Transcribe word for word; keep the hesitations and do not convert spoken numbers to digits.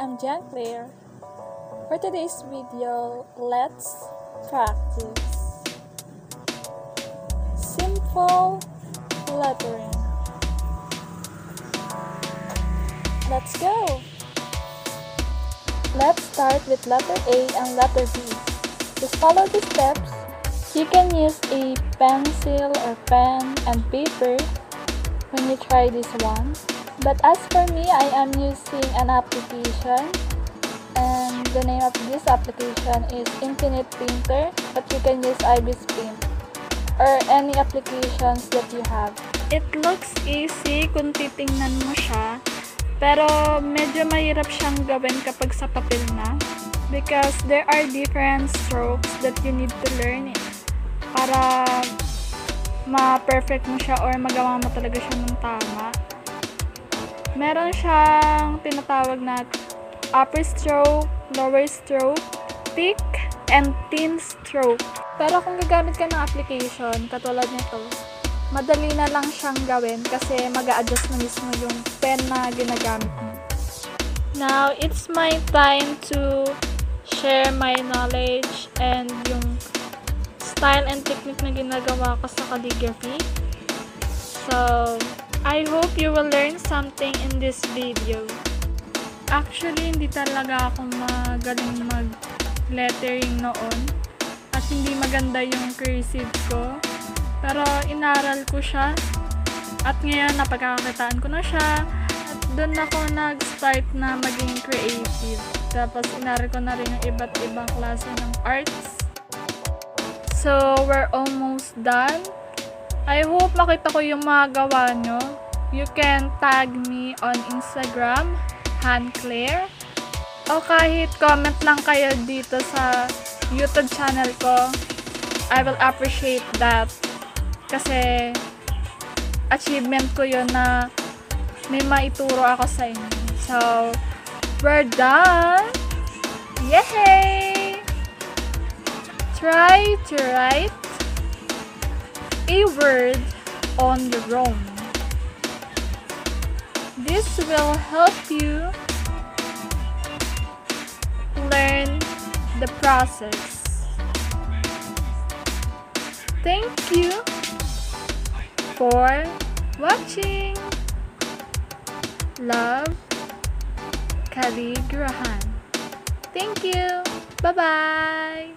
am Jan Claire. For today's video, let's practice simple lettering. Let's go! Let's start with letter A and letter B. Just follow the steps. You can use a pencil or pen and paper when you try this one. But as for me, I am using an application, and the name of this application is Infinite Painter, but you can use Ibis Paint or any applications that you have. It looks easy kung titingnan mo siya, pero medyo mahirap siyang gawin kapag sa papel na, because there are different strokes that you need to learn it para ma-perfect mo siya or magawa mo talaga siya ng tama. Meron siyang tinatawag na upper stroke, lower stroke, thick, and thin stroke. Pero kung gagamit ka ng application katulad nito, madali na lang siyang gawin kasi mag-a-adjust na mismo yung pen na ginagamit mo. Now, it's my time to share my knowledge and yung style and technique na ginagawa ko sa calligraphy. So, I hope you will learn something in this video. Actually, hindi talaga ako magaling mag-lettering noon at hindi maganda yung cursive ko. Pero inaral ko siya at ngayon napagkakakitaan ko na siya at doon ako nag-start na maging creative. Tapos inaral ko na rin yung iba't ibang klase ng arts. So, we're almost done. I hope makita ko yung mga gawa nyo. You can tag me on Instagram, HanClaire. O kahit comment lang kayo dito sa YouTube channel ko. I will appreciate that. Kasi achievement ko yun na may maituro ako sa inyo. So, we're done! Yay! Try to write a word on your own. This will help you learn the process. Thank you for watching. Love, Calligrahan. Thank you. Bye-bye.